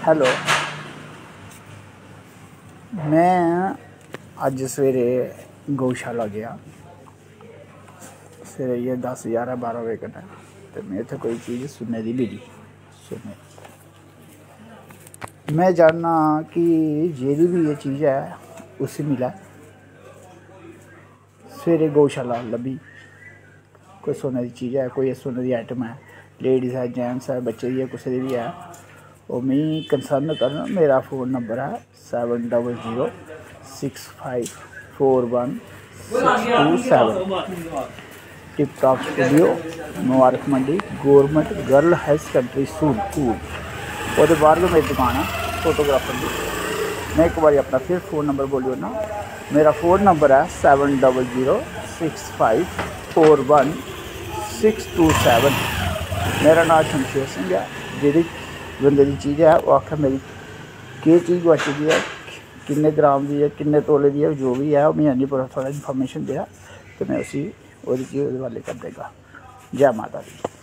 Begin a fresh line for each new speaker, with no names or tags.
Hello, मैं अज सवेरे गौशाला गया। सवेरे ये 10-11-12 बजे कन्नै तो मैं इत्थै कोई चीज़ सुनने दी मिली। मैं चाहना कि जेह्ड़ी भी ये चीज़ है उसी मिलै। सवेरे गौशाला लब्भी, कोई सोने की चीज़ है, कोई सोने की आइटम है, लेडीज़ है, जेंट्स है, बच्चे दी है, कुसै दी भी है, वो मिगी कंसर्न करन। मेरा फ़ोन नंबर है 7006541627। Tip top studio, Mubarak Mandi, government girl higher secondary school, और बाहर जो मेरी दुकान है फोटोग्राफर की। मैं एक बार अपना फिर फ़ोन नंबर बोली ओड़ना। मेरा फ़ोन नंबर है 7006541627। मेरा नाम शमशेर सिंह है। जी बंदे की चीज़ है वो आखा मेरी केह् चीज़ गुआची दी है, किन्ने ग्राम की है, किन्ने तोले की है, जो भी है मैं नहीं पता, थोड़ा इन्फॉर्मेशन दिया तो मैं उसी चीज़ हवाले कर देगा। जय माता दी।